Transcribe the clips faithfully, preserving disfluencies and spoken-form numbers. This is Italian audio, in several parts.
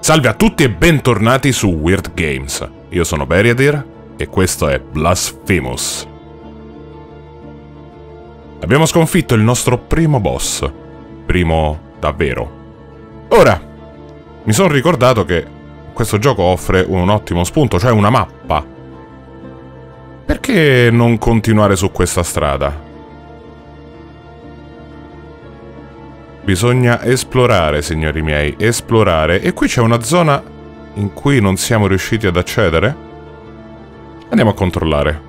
Salve a tutti e bentornati su Weird Games. Io sono Beriadir e questo è Blasphemous. Abbiamo sconfitto il nostro primo boss. Primo davvero. Ora, mi sono ricordato che questo gioco offre un ottimo spunto, cioè una mappa. Perché non continuare su questa strada? Bisogna esplorare, signori miei, esplorare. E qui c'è una zona in cui non siamo riusciti ad accedere? Andiamo a controllare.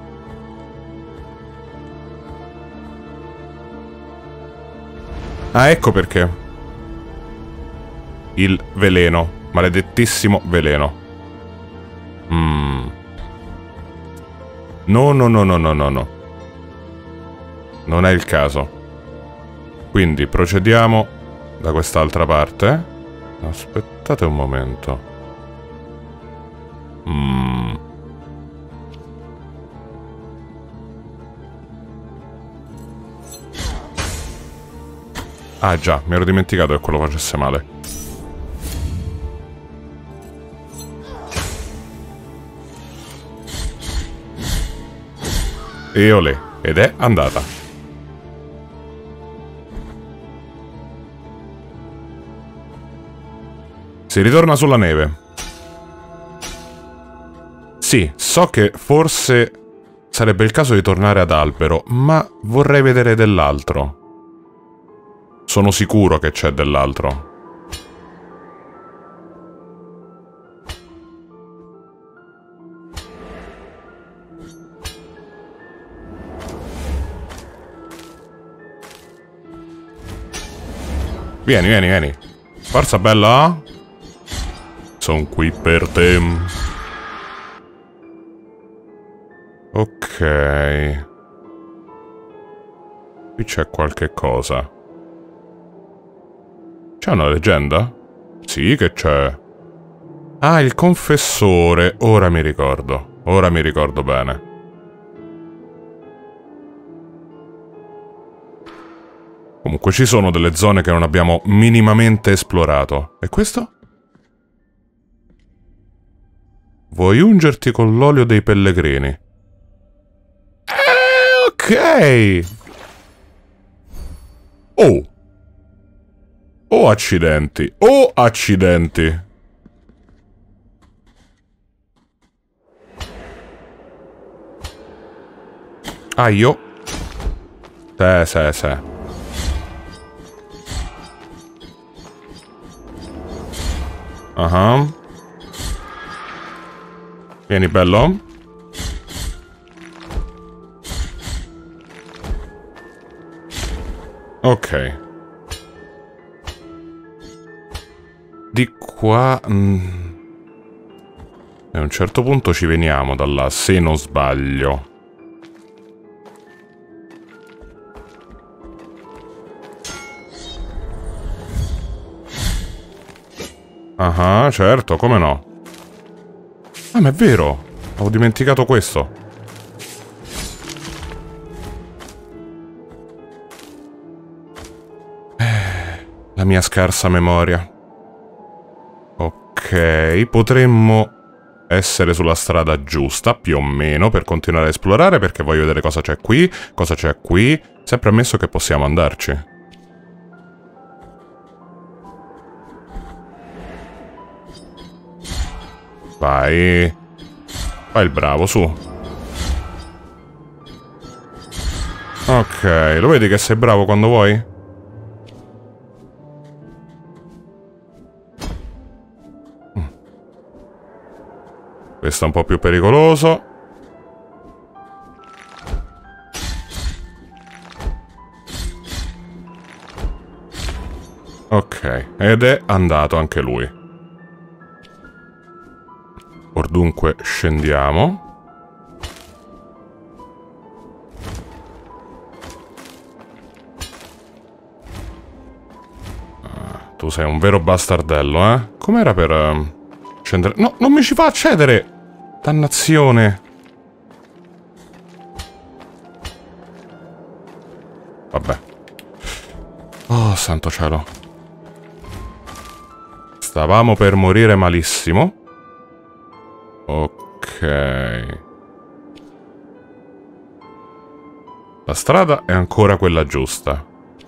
Ah, ecco perché. Il veleno. Maledettissimo veleno. Mm. No, no, no, no, no, no, no. Non è il caso. Quindi procediamo da quest'altra parte. Aspettate un momento. Mm. Ah già, mi ero dimenticato che quello facesse male. E olè, ed è andata. Si ritorna sulla neve. Sì, so che forse sarebbe il caso di tornare ad Albero, ma vorrei vedere dell'altro. Sono sicuro che c'è dell'altro. Vieni, vieni, vieni. Forza, bella. Sono qui per te. Ok. Qui c'è qualche cosa. C'è una leggenda? Sì che c'è. Ah, il confessore. Ora mi ricordo. Ora mi ricordo bene. Comunque ci sono delle zone che non abbiamo minimamente esplorato. E questo? Vuoi ungerti con l'olio dei pellegrini? Eh, ok! Oh! Oh, accidenti! Oh, accidenti! Ah, io? Sì, sì, sì. Ah. Vieni, bello. Ok. Di qua... Mm, a un certo punto ci veniamo da là, se non sbaglio. Ah, certo, come no. Ah, ma è vero! Avevo dimenticato questo. Eh, la mia scarsa memoria. Ok, potremmo essere sulla strada giusta, più o meno, per continuare a esplorare, perché voglio vedere cosa c'è qui, cosa c'è qui, sempre ammesso che possiamo andarci. Vai. Fai il bravo, su. Ok, lo vedi che sei bravo quando vuoi? Mm. Questo è un po' più pericoloso. Ok, ed è andato anche lui. Or dunque scendiamo. Ah, tu sei un vero bastardello, eh? Com'era per uh, scendere? No, non mi ci fa accedere! Dannazione! Vabbè. Oh, santo cielo. Stavamo per morire malissimo. Ok. La strada è ancora quella giusta.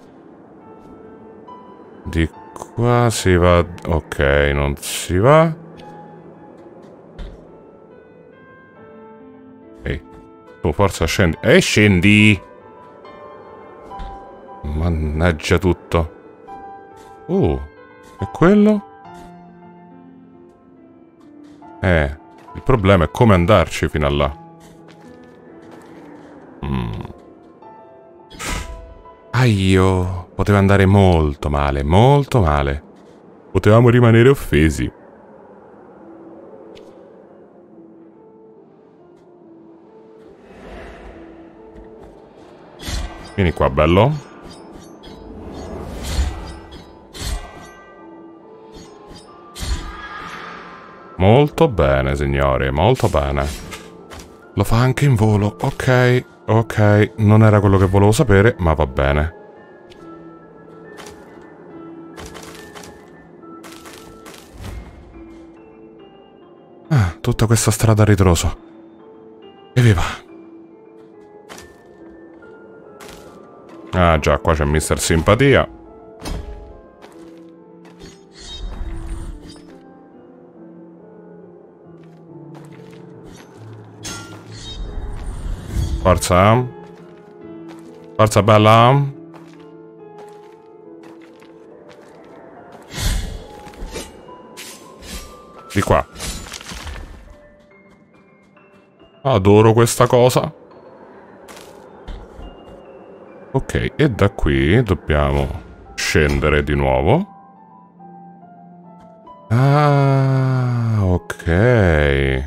Di qua si va... Ok, non si va. Ehi, tu forza scendi. E scendi! Mannaggia tutto. Uh, e quello? Eh, il problema è come andarci fino a là. Mm. Aio, poteva andare molto male, molto male. Potevamo rimanere offesi. Vieni qua, bello. Molto bene, signore, molto bene. Lo fa anche in volo, ok, ok. Non era quello che volevo sapere, ma va bene. Ah, tutta questa strada a ritroso. Evviva! Ah già, qua c'è mister Simpatia. Forza. Forza bella. Di qua. Adoro questa cosa. Ok, e da qui dobbiamo scendere di nuovo. Ah, ok.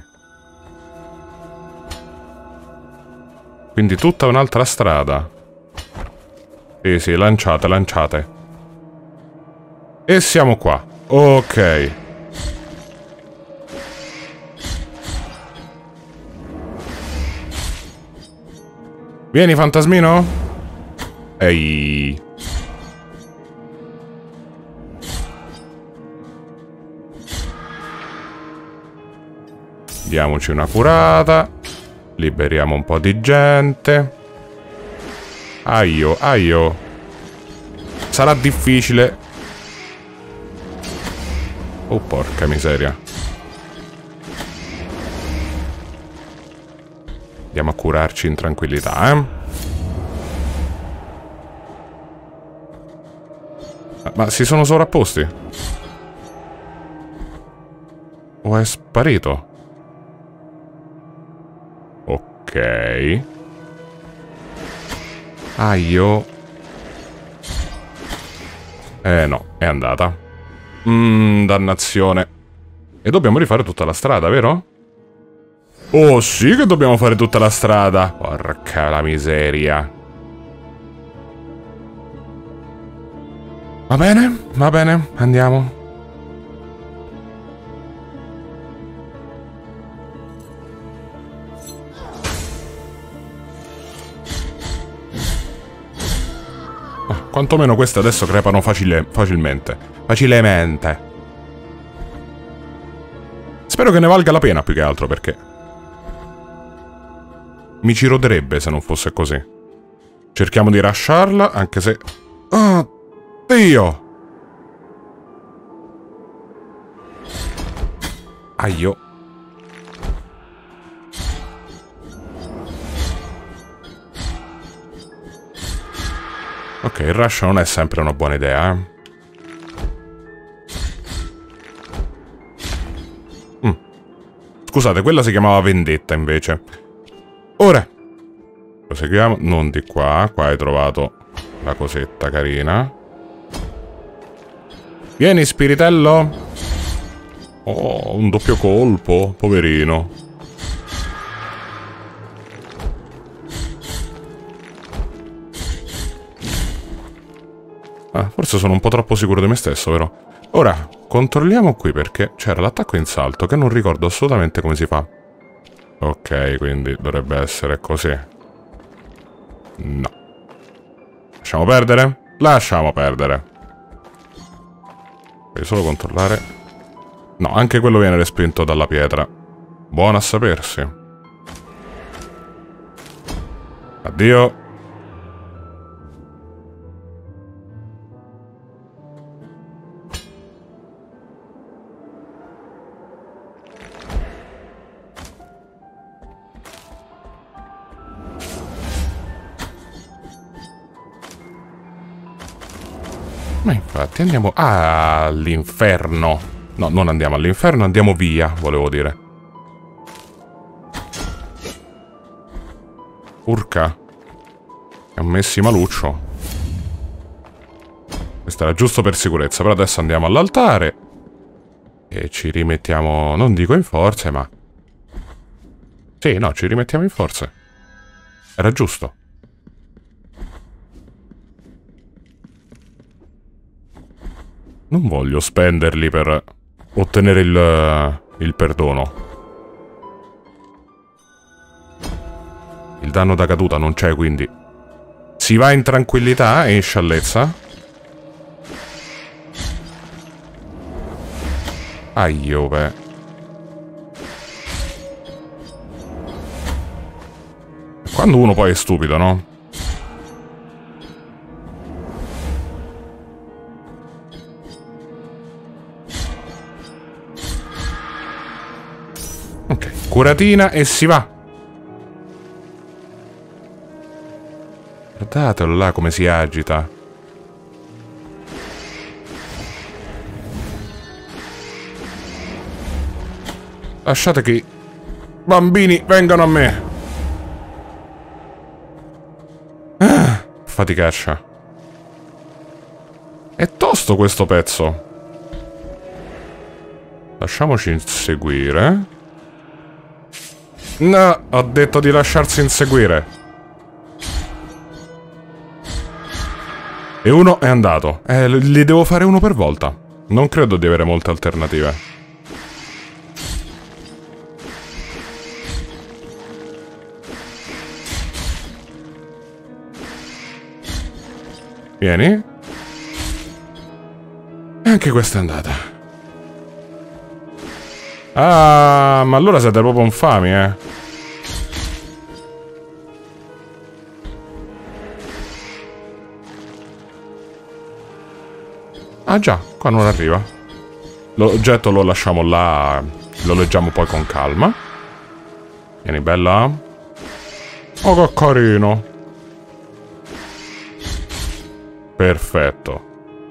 Quindi tutta un'altra strada. Sì, sì, lanciate, lanciate. E siamo qua. Ok. Vieni, fantasmino. Ehi. Diamoci una curata. Liberiamo un po' di gente. Aio, aio. Sarà difficile. Oh, porca miseria. Andiamo a curarci in tranquillità, eh. Ma si sono sovrapposti? O è sparito? Ok. Aio. Eh no, è andata. Mmm, dannazione. E dobbiamo rifare tutta la strada, vero? Oh sì che dobbiamo fare tutta la strada. Porca la miseria. Va bene, va bene, andiamo. Oh, quantomeno queste adesso crepano facile, facilmente. Facilemente. Spero che ne valga la pena più che altro perché mi ci roderebbe se non fosse così. Cerchiamo di rusharla, anche se... Oh, Dio! Aio. Ok, il rush non è sempre una buona idea, eh. Mm. Scusate, quella si chiamava vendetta invece. Ora proseguiamo, non di qua. Qua hai trovato la cosetta carina. Vieni, spiritello. Oh, un doppio colpo, poverino. Ah, forse sono un po' troppo sicuro di me stesso, vero? Ora, controlliamo qui perché c'era l'attacco in salto che non ricordo assolutamente come si fa. Ok, quindi dovrebbe essere così. No. Lasciamo perdere? Lasciamo perdere. Voglio solo controllare No, anche quello viene respinto dalla pietra. Buono a sapersi. Addio. Ma infatti andiamo all'inferno. No, non andiamo all'inferno, andiamo via, volevo dire. Urca. È un messi maluccio. Questo era giusto per sicurezza, però adesso andiamo all'altare. E ci rimettiamo, non dico in forze, ma... Sì, no, ci rimettiamo in forze. Era giusto. Non voglio spenderli per ottenere il, il perdono. Il danno da caduta non c'è, quindi si va in tranquillità e in sciallezza. Aiove. Quando uno poi è stupido, no? Ok, curatina e si va. Guardatelo là come si agita. Lasciate che i bambini vengano a me. Ah, faticaccia. È tosto questo pezzo. Lasciamoci inseguire. No, ho detto di lasciarsi inseguire. E uno è andato. Eh, li devo fare uno per volta. Non credo di avere molte alternative. Vieni. E anche questa è andata. Ah, ma allora siete proprio infami, eh. Ah già, qua non arriva. L'oggetto lo lasciamo là. Lo leggiamo poi con calma. Vieni bella. Oh che carino. Perfetto.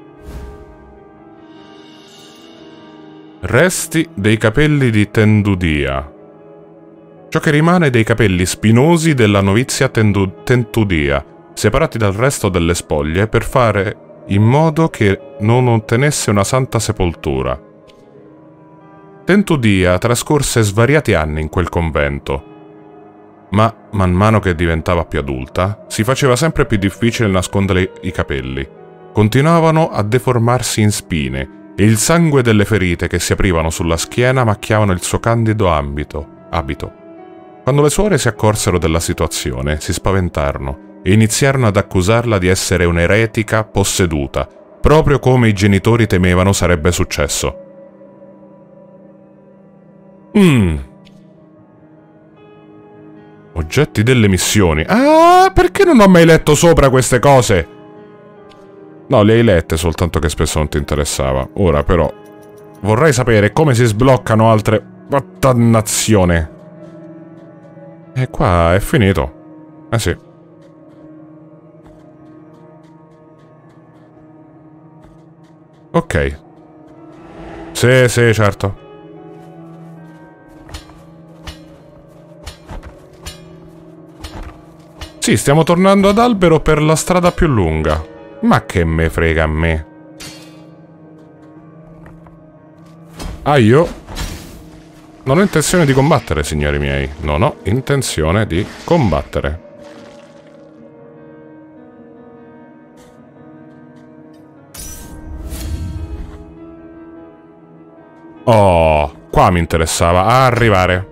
Resti dei capelli di Tendudia. Ciò che rimane dei capelli spinosi della novizia Tendu Tentudia, separati dal resto delle spoglie per fare in modo che non ottenesse una santa sepoltura. Tentudia trascorse svariati anni in quel convento, ma man mano che diventava più adulta, si faceva sempre più difficile nascondere i capelli. Continuavano a deformarsi in spine e il sangue delle ferite che si aprivano sulla schiena macchiavano il suo candido ambito, abito. Quando le suore si accorsero della situazione, si spaventarono e iniziarono ad accusarla di essere un'eretica posseduta, proprio come i genitori temevano sarebbe successo. Mmm. Oggetti delle missioni. Ah, perché non ho mai letto sopra queste cose? No, le hai lette, soltanto che spesso non ti interessava. Ora, però, vorrei sapere come si sbloccano altre... Dannazione. E qua è finito. Eh sì. Ok. Sì, sì, certo. Sì, stiamo tornando ad Albero per la strada più lunga. Ma che me frega a me. Ah, io non ho intenzione di combattere, signori miei. Non ho intenzione di combattere. Oh, qua mi interessava arrivare.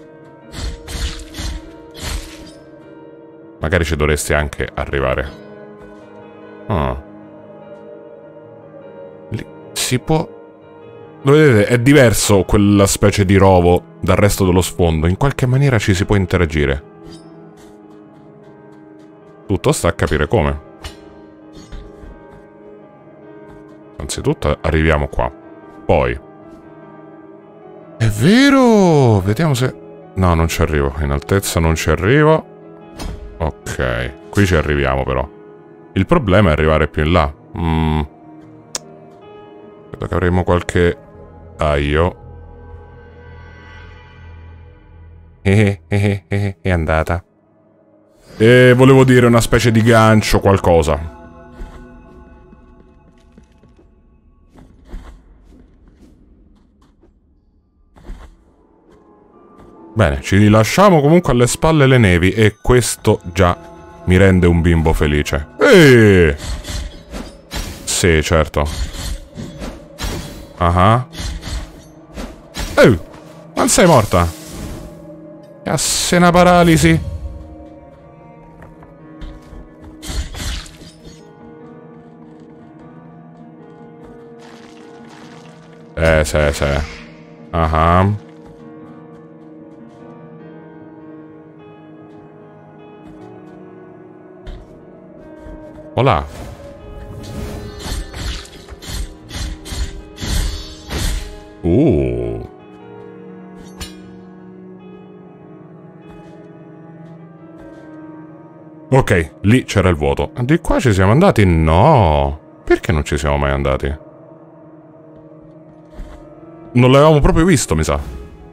Magari ci dovresti anche arrivare. Ah. Lì si può Lo vedete? È diverso quella specie di rovo dal resto dello sfondo. In qualche maniera ci si può interagire. Tutto sta a capire come. Anzitutto arriviamo qua. Poi. È vero! Vediamo se... No, non ci arrivo. In altezza non ci arrivo. Ok. Qui ci arriviamo però. Il problema è arrivare più in là. Mm. Credo che avremo qualche... aio. Eh, eh, eh, è andata. E volevo dire una specie di gancio, qualcosa. Bene, ci rilasciamo comunque alle spalle le nevi e questo già mi rende un bimbo felice. Eeeh! Sì, certo. Ah. Uh-huh. Non sei morta? Casse una paralisi. Eh, sì, sì. Ah. Uh-huh. Olà. Uh. Ok, lì c'era il vuoto. Di qua ci siamo andati? No. Perché non ci siamo mai andati? Non l'avevamo proprio visto, mi sa.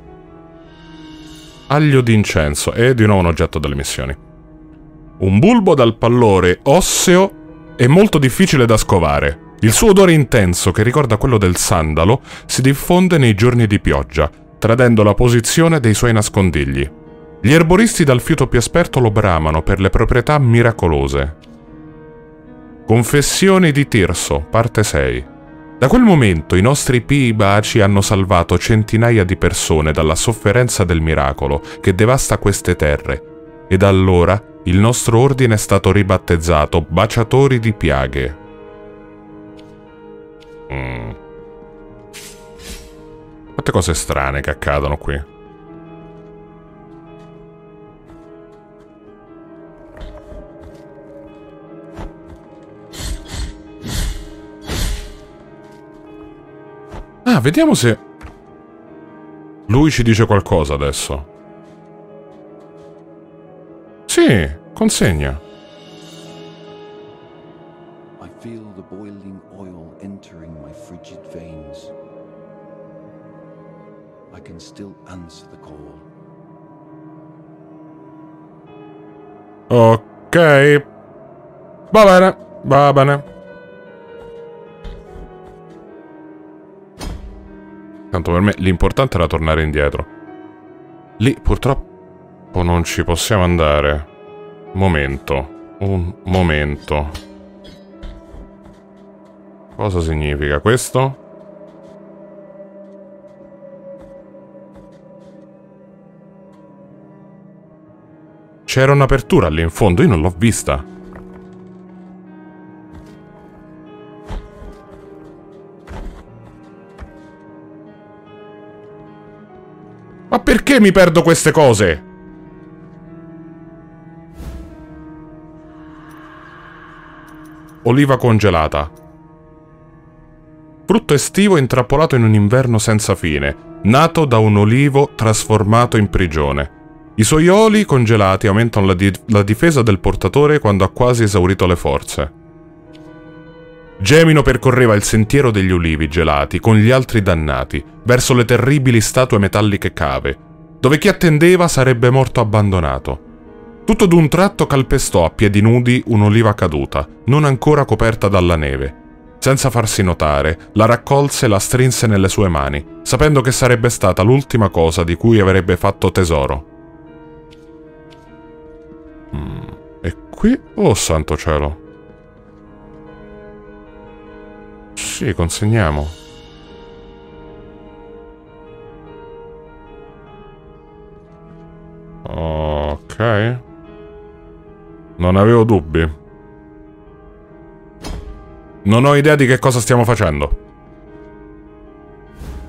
Aglio d'incenso. E di nuovo un oggetto delle missioni. Un bulbo dal pallore osseo e molto difficile da scovare. Il suo odore intenso, che ricorda quello del sandalo, si diffonde nei giorni di pioggia, tradendo la posizione dei suoi nascondigli. Gli erboristi dal fiuto più esperto lo bramano per le proprietà miracolose. Confessioni di Tirso, parte sei. Da quel momento i nostri pii baci hanno salvato centinaia di persone dalla sofferenza del miracolo che devasta queste terre, e da allora il nostro ordine è stato ribattezzato Baciatori di Piaghe. Mm. Quante cose strane che accadono qui. Ah, vediamo se... lui ci dice qualcosa adesso. Sì, consegna. I feel the boiling oil entering my frigid veins. I can still answer the call. Ok. Va bene, va bene. Tanto per me l'importante era tornare indietro. Lì purtroppo non ci possiamo andare. Momento. Un momento. Cosa significa questo? C'era un'apertura lì in fondo, io non l'ho vista. Ma perché mi perdo queste cose? Oliva congelata. Frutto estivo intrappolato in un inverno senza fine, nato da un olivo trasformato in prigione. I suoi oli congelati aumentano la, di la difesa del portatore quando ha quasi esaurito le forze. Gemino percorreva il sentiero degli ulivi gelati con gli altri dannati, verso le terribili statue metalliche cave, dove chi attendeva sarebbe morto abbandonato. Tutto d'un tratto calpestò a piedi nudi un'oliva caduta, non ancora coperta dalla neve. Senza farsi notare, la raccolse e la strinse nelle sue mani, sapendo che sarebbe stata l'ultima cosa di cui avrebbe fatto tesoro. Mm, e qui? Oh santo cielo! Sì, consegniamo. Ok. Non avevo dubbi. Non ho idea di che cosa stiamo facendo.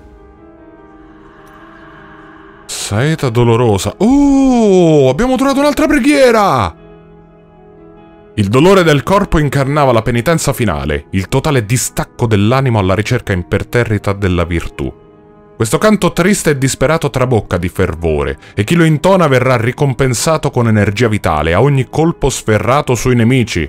Saeta dolorosa. Oh, abbiamo trovato un'altra preghiera! Il dolore del corpo incarnava la penitenza finale, il totale distacco dell'animo alla ricerca imperterrita della virtù. Questo canto triste e disperato trabocca di fervore, e chi lo intona verrà ricompensato con energia vitale a ogni colpo sferrato sui nemici.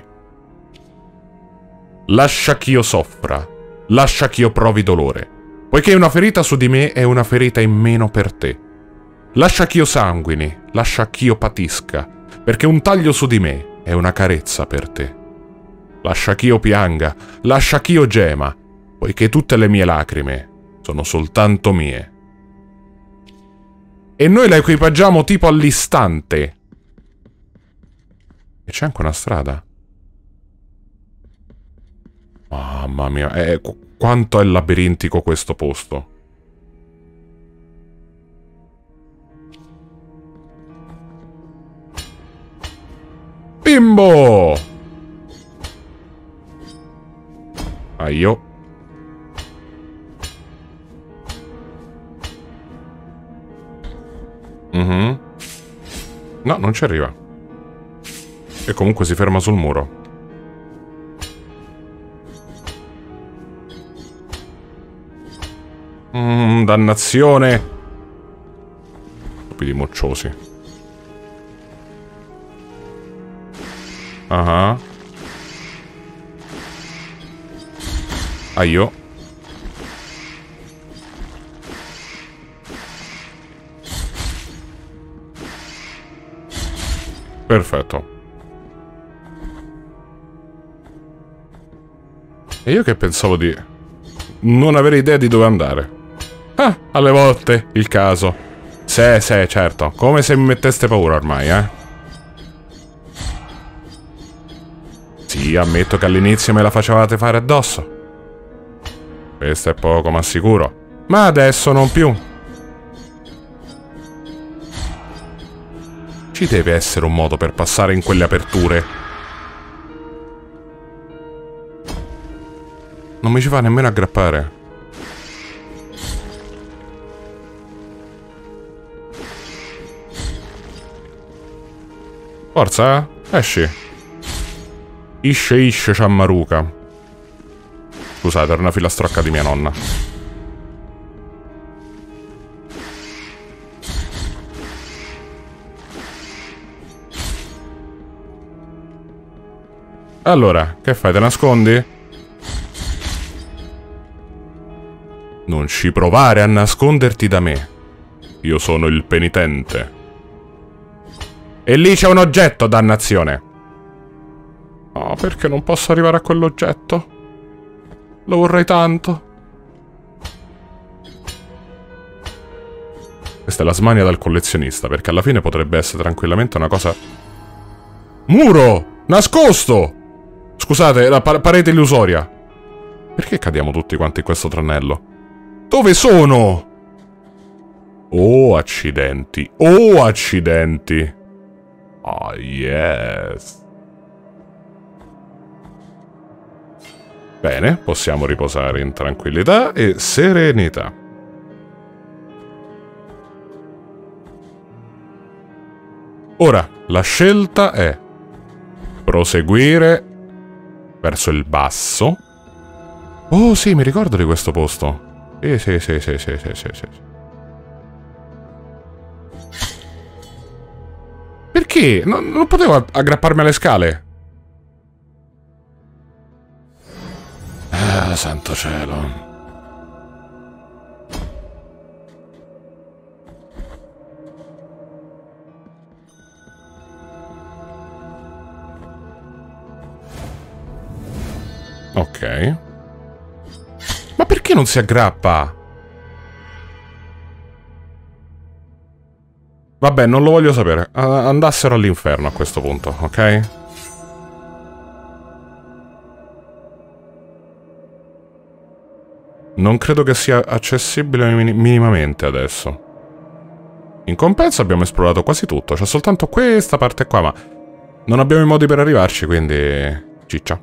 Lascia ch'io soffra, lascia ch'io provi dolore, poiché una ferita su di me è una ferita in meno per te. Lascia ch'io sanguini, lascia ch'io patisca, perché un taglio su di me è una carezza per te. Lascia ch'io pianga, lascia ch'io gema, poiché tutte le mie lacrime sono soltanto mie. E noi la equipaggiamo tipo all'istante. E c'è anche una strada. Mamma mia, eh, qu quanto è labirintico questo posto. Bimbo! Aio. Mhm. No, non ci arriva. E comunque si ferma sul muro. Mmm, dannazione. Stupidi mocciosi. Ah. Uh-huh. Aio. Perfetto. E io che pensavo di non avere idea di dove andare. Ah, alle volte, il caso. Sì, sì, certo. Come se mi metteste paura ormai, eh. Sì, ammetto che all'inizio me la facevate fare addosso. Questo è poco ma sicuro. Ma adesso non più. Ci deve essere un modo per passare in quelle aperture. Non mi ci fa nemmeno aggrappare. Forza, esci. Isce isce ciammaruca. Scusate, era una filastrocca di mia nonna. Allora, che fai? Te nascondi? Non ci provare a nasconderti da me. Io sono il penitente. E lì c'è un oggetto, dannazione. Oh, perché non posso arrivare a quell'oggetto? Lo vorrei tanto. Questa è la smania del collezionista, perché alla fine potrebbe essere tranquillamente una cosa... Muro! Nascosto! Scusate, la pa parete illusoria. Perché cadiamo tutti quanti in questo tranello? Dove sono? Oh, accidenti. Oh, accidenti. Oh, yes. Bene, possiamo riposare in tranquillità e serenità. Ora, la scelta è proseguire verso il basso. Oh sì, mi ricordo di questo posto. Sì, sì, sì, sì, sì, sì, sì, sì. Perché? Non, non potevo aggrapparmi alle scale. Ah, santo cielo. Ok. Ma perché non si aggrappa? Vabbè, non lo voglio sapere. Uh, andassero all'inferno a questo punto, ok? Non credo che sia accessibile min minimamente adesso. In compenso abbiamo esplorato quasi tutto. C'è soltanto questa parte qua, ma non abbiamo i modi per arrivarci, quindi... ciccia.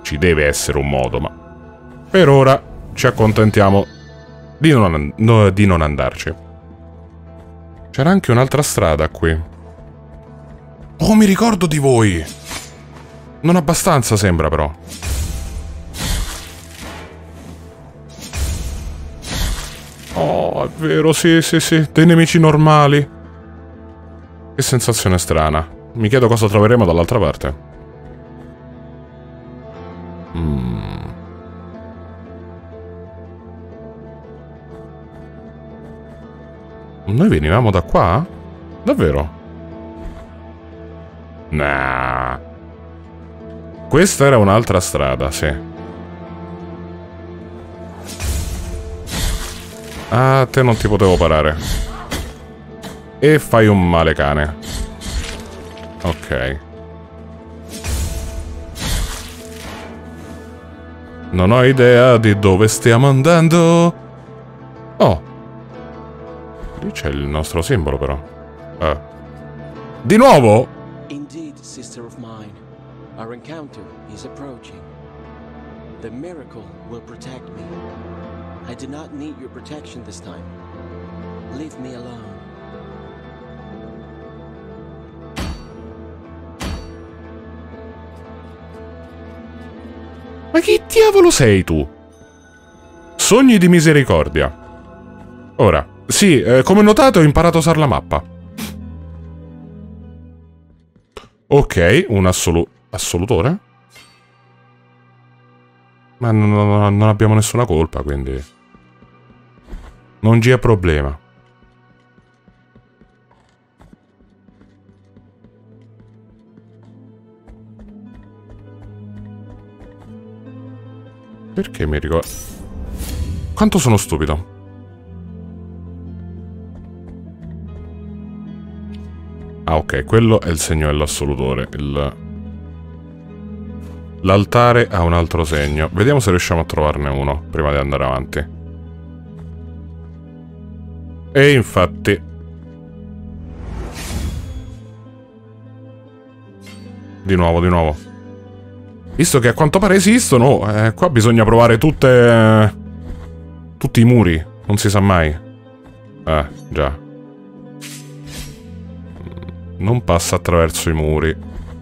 ci deve essere un modo, ma per ora ci accontentiamo di non, no, di non andarci. C'era anche un'altra strada qui. Oh, mi ricordo di voi! Non abbastanza sembra, però. Oh, è vero, sì, sì, sì. Dei nemici normali. Che sensazione strana. Mi chiedo cosa troveremo dall'altra parte. Mm. Noi venivamo da qua? Davvero? Nah. Questa era un'altra strada, sì. Ah, te non ti potevo parare. E fai un male cane. Ok. Non ho idea di dove stiamo andando. Oh. Lì c'è il nostro simbolo, però. Ah. Di nuovo? Indeed, sister of mine. Our encounter is approaching. The miracle will protect me. I do not need your protection this time. Leave me alone. Ma chi diavolo sei tu? Sogni di misericordia. Ora, sì, eh, come notate ho imparato a usare la mappa. Ok, un assolu assolutore? Ma non, non, non abbiamo nessuna colpa, quindi... non c'è problema. Perché mi ricordo... Quanto sono stupido. Ah, ok, quello è il segno dell'assolutore. Il... L'altare ha un altro segno. Vediamo se riusciamo a trovarne uno prima di andare avanti. E infatti... Di nuovo, di nuovo. Visto che a quanto pare esistono, eh, qua bisogna provare tutte... Eh, tutti i muri. Non si sa mai. Eh, già. Non passa attraverso i muri.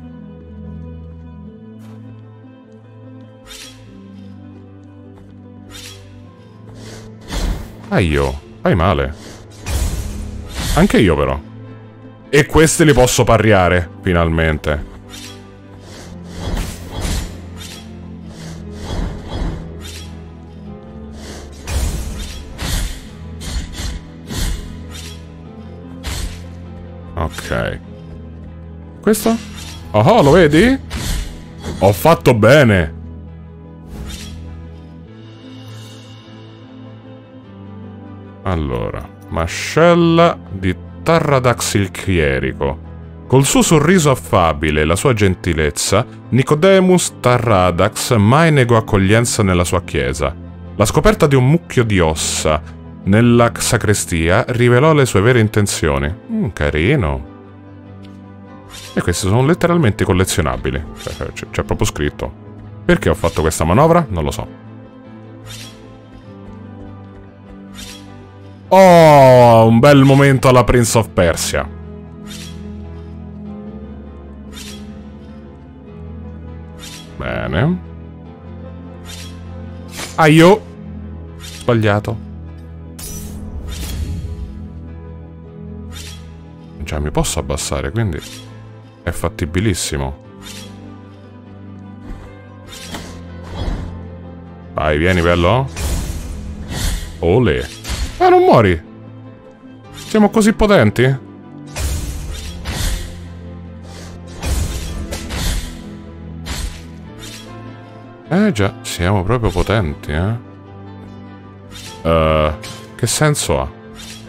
Ah, io. Fai male. Anche io, però. E questi li posso parriare, finalmente. Ok. Questo? Oh, lo vedi? Ho fatto bene. Allora, mascella di Tarradax il chierico. Col suo sorriso affabile e la sua gentilezza, Nicodemus Tarradax mai negò accoglienza nella sua chiesa. La scoperta di un mucchio di ossa nella sacrestia rivelò le sue vere intenzioni. Mm, carino. E questi sono letteralmente collezionabili. Cioè, c'è proprio scritto. Perché ho fatto questa manovra? Non lo so. Oh, un bel momento alla Prince of Persia. Bene. Ah, io. Sbagliato. Già, mi posso abbassare, quindi è fattibilissimo. Vai, vieni, bello. Olè. Ah, non muori. Siamo così potenti? Eh già, siamo proprio potenti, eh. Uh, che senso ha?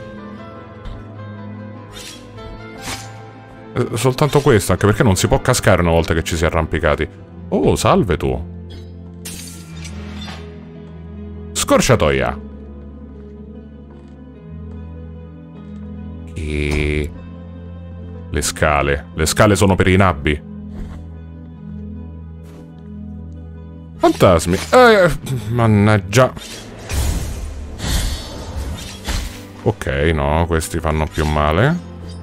Eh, soltanto questo, anche perché non si può cascare una volta che ci si è arrampicati. Oh, salve tu. Scorciatoia. E... Le scale. Le scale sono per i nabbi. Fantasmi. Eh, mannaggia. Ok, no, questi fanno più male.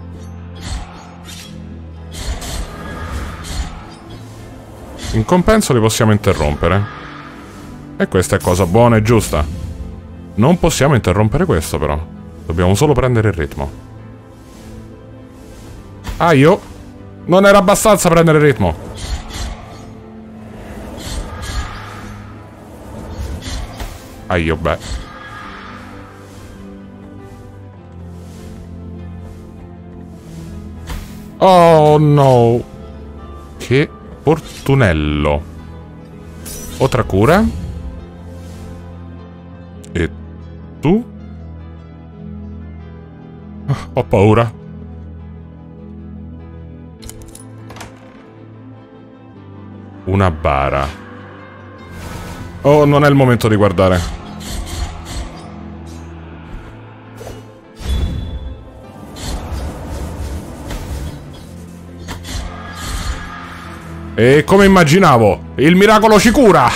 In compenso li possiamo interrompere. E questa è cosa buona e giusta. Non possiamo interrompere questo, però. Dobbiamo solo prendere il ritmo. Ah, io? Non era abbastanza prendere il ritmo. Ah, io, beh. Oh, no. Che fortunello. Otra cura. E tu? Ho paura. Una bara. Oh, non è il momento di guardare. E come immaginavo, il miracolo ci cura!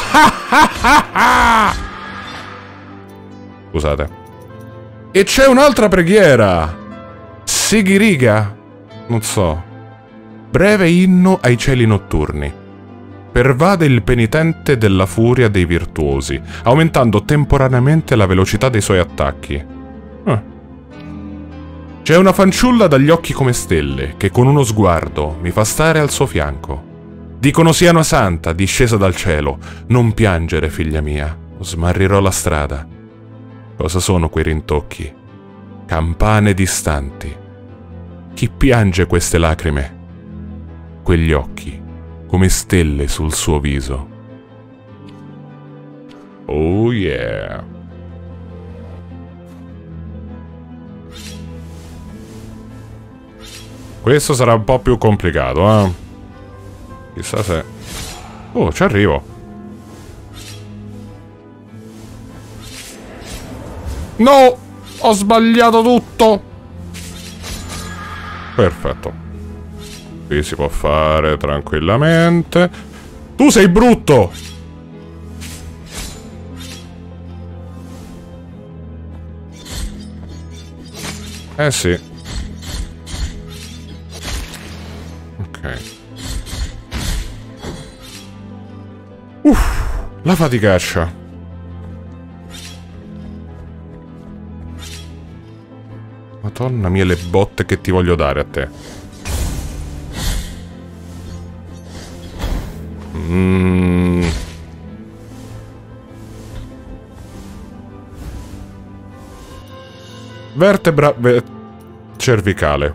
Scusate. E c'è un'altra preghiera! Sigiriga? Non so. Breve inno ai cieli notturni. Pervade il penitente della furia dei virtuosi, aumentando temporaneamente la velocità dei suoi attacchi. Ah. C'è una fanciulla dagli occhi come stelle, che con uno sguardo mi fa stare al suo fianco. Dicono sia una santa, discesa dal cielo. Non piangere, figlia mia, o smarrirò la strada. Cosa sono quei rintocchi? Campane distanti. Chi piange queste lacrime? Quegli occhi, come stelle sul suo viso. Oh yeah. Questo sarà un po' più complicato, eh? Chissà se... Oh, ci arrivo. No! Ho sbagliato tutto! Perfetto. Qui si può fare tranquillamente. Tu sei brutto! Eh sì. Ok. Uff, la faticaccia. Madonna mia, le botte che ti voglio dare a te. Mm. Vertebra ve cervicale.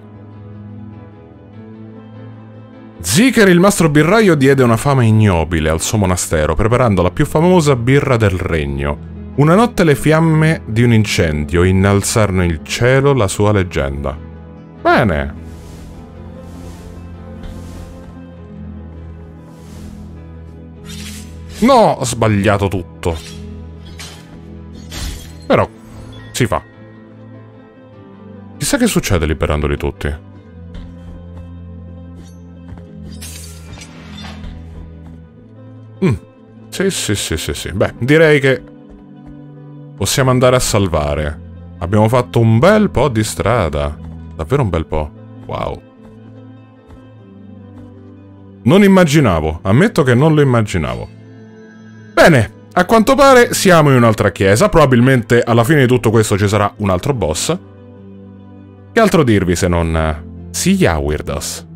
Zicher, il mastro birraio, diede una fama ignobile al suo monastero, preparando la più famosa birra del regno. Una notte le fiamme di un incendio innalzarono il cielo la sua leggenda. Bene. No, ho sbagliato tutto. Però si fa. Chissà che succede liberandoli tutti. Mm. Sì, sì, sì, sì, sì. Beh, direi che possiamo andare a salvare. Abbiamo fatto un bel po' di strada. Davvero un bel po'. Wow. Non immaginavo. Ammetto che non lo immaginavo. Bene, a quanto pare siamo in un'altra chiesa. Probabilmente alla fine di tutto questo ci sarà un altro boss. Che altro dirvi se non... See ya, weirdos.